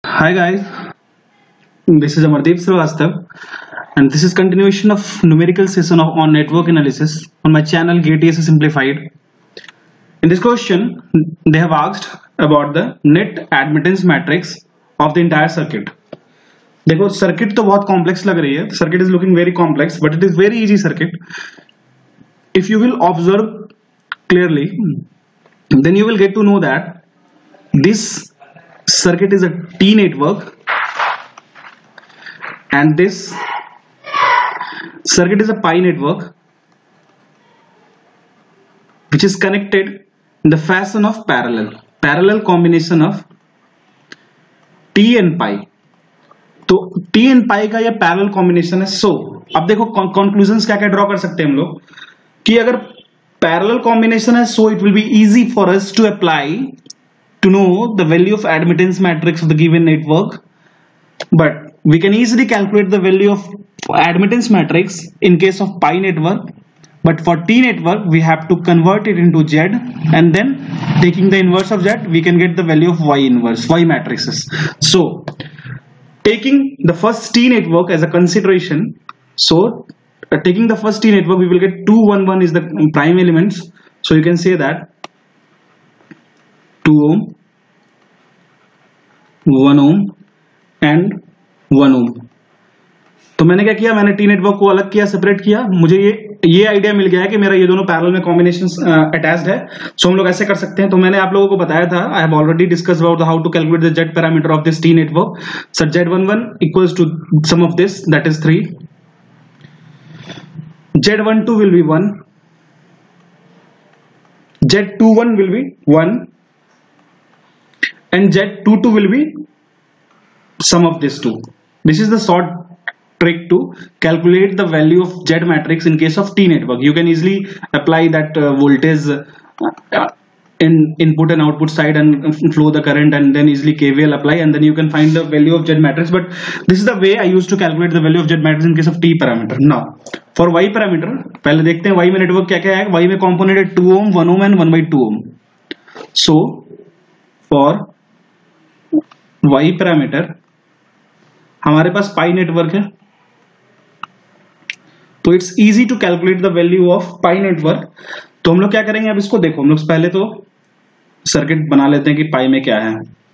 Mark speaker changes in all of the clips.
Speaker 1: Hi guys, this is Amardeep Srivastav and this is continuation of numerical session on network analysis on my channel GATS Simplified. In this question, they have asked about the net admittance matrix of the entire circuit. देखो circuit तो बहुत complex लग रही है, circuit is looking very complex but it is very easy circuit. If you will observe clearly, then you will get to know that this circuit is a T network and this circuit is a pi network which is connected in the fashion of parallel combination of T and pi. तो T and pi का ये parallel combination है. सो अब देखो conclusions क्या क्या draw कर सकते हैं हम लोग कि अगर पैरेलल कॉम्बिनेशन है so it will be easy for us to apply to know the value of admittance matrix of the given network, but we can easily calculate the value of admittance matrix in case of pi network, but for T network we have to convert it into Z and then taking the inverse of Z we can get the value of Y inverse, Y matrices. So taking the first T network as a consideration, so taking the first T network we will get 2 1 1 is the prime elements, so you can say that 2 ohm, 1 ohm and 1 ohm. तो मैंने क्या किया, मैंने T network को अलग किया, separate किया. मुझे ये आइडिया मिल गया है कि मेरा ये दोनों पैरेलल में कॉम्बिनेशन अटैच्ड है. सो हम लोग ऐसे कर सकते हैं. तो मैंने आप लोगों को बताया था, I have already discuss about how to calculate the Z parameter of this T network. Sir Z11 equals to sum of this, that is 3. Z12 will be 1, Z21 will be 1 and Z22 will be sum of these two. This is the short trick to calculate the value of Z matrix in case of T network. You can easily apply that voltage in input and output side and flow the current and then easily KVL apply and then you can find the value of Z matrix. But this is the way I used to calculate the value of Z matrix in case of T parameter. Now for Y parameter, पहले देखते हैं Y में network क्या क्या है. Y में component है 2 ohm, 1 ohm and 1/2 ohm. So for Y parameter हमारे पास पाई नेटवर्क है, तो it's easy to calculate the value of pi network. तो हम लोग क्या करेंगे, अब इसको देखो, हम लोग पहले तो सर्किट बना लेते हैं कि पाई में क्या है.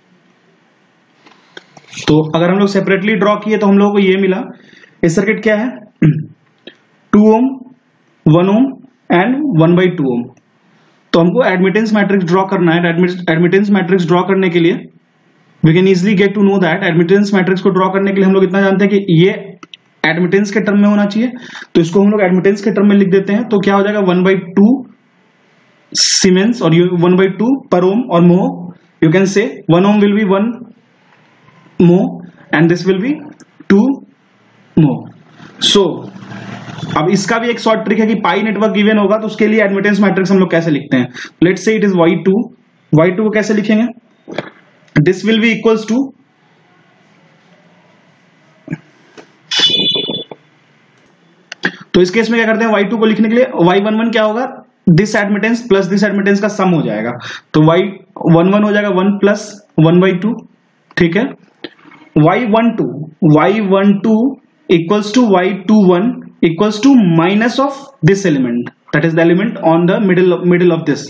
Speaker 1: तो अगर हम लोग सेपरेटली ड्रॉ किए तो हम लोगों को ये मिला. ये सर्किट क्या है, 2 ohm, 1 ohm एंड 1/2 ohm. तो हमको एडमिटेंस मैट्रिक्स ड्रॉ करना है. एडमिटेंस मैट्रिक्स ड्रॉ करने के लिए we can easily get to know that admittance matrix को ड्रॉ करने के लिए हम लोग इतना जानते हैं कि ये एडमिटेंस के टर्म में होना चाहिए. तो इसको हम लोग एडमिटेंस के टर्म में लिख देते हैं. तो क्या हो जाएगा, 1/2 सीमेंस और 1/2 पर ओम और मो. You can say 1 ohm will be 1 मो एंड दिस विल बी 2 मो. सो अब इसका भी एक शॉर्ट ट्रिक है कि पाई नेटवर्क गिवन होगा तो उसके लिए एडमिटेंस मैट्रिक्स हम लोग कैसे लिखते हैं. Let's say it is Y2 को कैसे लिखेंगे, this will be equals to तो इस केस में क्या करते हैं, Y2 को लिखने के लिए Y11 क्या होगा, this admittance plus this admittance का सम हो जाएगा. तो Y11 हो जाएगा 1 प्लस 1/2. ठीक है. Y12 equals to Y21 equals to minus of this element, that is the element on the middle of this.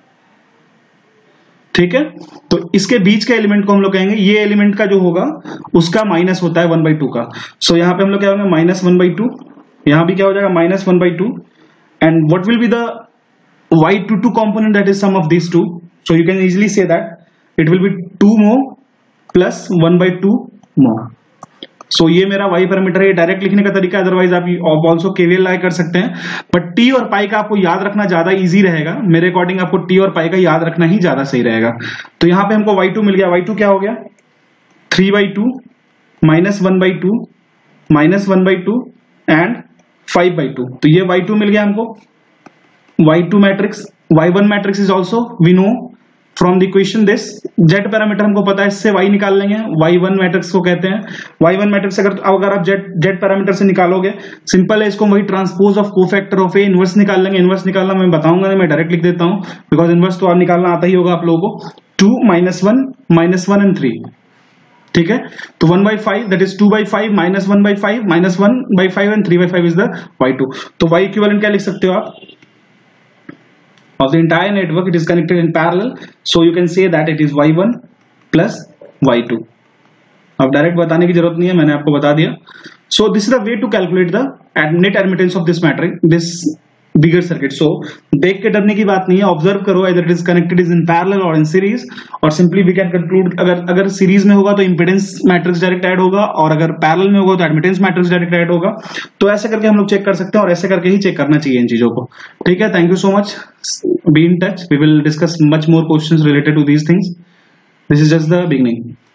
Speaker 1: ठीक है. तो इसके बीच के एलिमेंट को हम लोग कहेंगे, ये एलिमेंट का जो होगा उसका माइनस होता है 1/2 का. सो यहां पे हम लोग क्या होंगे, -1/2. यहां भी क्या हो जाएगा, -1/2. And what will be the Y22 component, that is sum of these two. So you can easily say that it will be 2 mho plus 1/2 mho. So ये मेरा Y पैरामीटर है. ये डायरेक्ट लिखने का तरीका, अदरवाइज आप ऑल्सो KVL अप्लाई कर सकते हैं. बट T और पाई का आपको याद रखना ज्यादा इजी रहेगा. मेरे अकॉर्डिंग आपको T और पाई का याद रखना ही ज्यादा सही रहेगा. तो यहाँ पे हमको Y2 मिल गया. Y2 क्या हो गया, 3/2 -1/2 -1/2 एंड 5/2. तो ये Y2 मिल गया हमको. Y2 matrix, Y1 matrix is also we know from the equation this. Z parameter हमको पता है, इससे Y निकाल लेंगे. Y1 मैट्रिक्स को कहते हैं. Y1 मैट्रिक्स अगर आप Z पैरामीटर से निकालोगे, सिंपल है, इसको वही transpose of cofactor of A inverse निकाल लेंगे. इनवर्स निकालना मैं बताऊंगा, मैं डायरेक्ट लिख देता हूं बिकॉज इनवर्स तो आप निकालना आता ही होगा आप लोगों को. 2 -1 -1 and 3. ठीक है, तो 1/5 that is 2/5 minus 1/5 minus 1/5 and 3/5 is the y2। तो y इक्विवेलेंट क्या लिख सकते हो आप? Of the entire network, it is connected in parallel, so you can say that it is y1 plus y2। अब डायरेक्ट बताने की जरूरत नहीं है, मैंने आपको बता दिया। So this is the way to calculate the net admittance of this matrix, this bigger circuit। So देख के डरने की बात नहीं है, ऑब्जर्व करो either it is connected is in parallel or in series, और simply we can conclude अगर सीरीज में होगा तो इम्पिडेंस मैट्रिक्स डायरेक्ट ऐड होगा, और अगर पैरेलल में होगा तो एडमिटेंस मैट्रिक्स डायरेक्ट ऐड होगा। तो ऐसे करके हम लोग चेक कर सकते हैं, और ऐसे करके ही चेक करना चाहिए इन चीजों को। ठीक है, thank you so much, be in touch, we will discuss much more questions related to these things. This is just the beginning.